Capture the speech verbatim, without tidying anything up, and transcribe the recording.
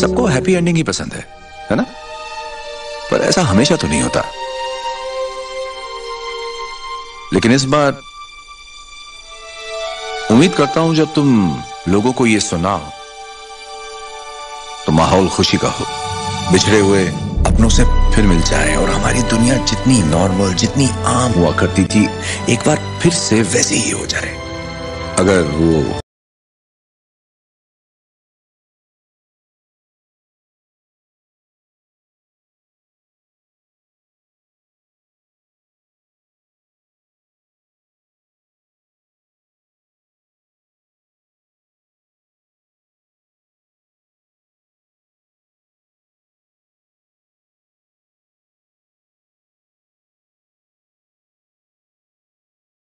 सबको happy ending ही पसंद है, है ना? पर ऐसा हमेशा तो नहीं होता। लेकिन इस बार उम्मीद करता हूं जब तुम लोगों को ये सुनाओ तो माहौल खुशी का हो, बिछड़े हुए अपनों से फिर मिल जाए और हमारी दुनिया जितनी नॉर्मल, जितनी आम हुआ करती थी, एक बार फिर से वैसी ही हो जाए। अगर वो